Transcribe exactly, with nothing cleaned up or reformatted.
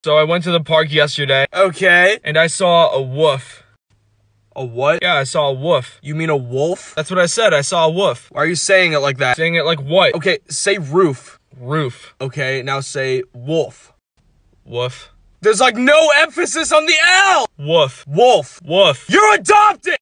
So I went to the park yesterday. Okay. And I saw a woof. A what? Yeah, I saw a woof. You mean a wolf? That's what I said. I saw a woof. Why are you saying it like that? Saying it like what? Okay, say roof. Roof. Okay, now say wolf. Woof. There's like no emphasis on the L! Woof. Wolf. Woof. You're adopted!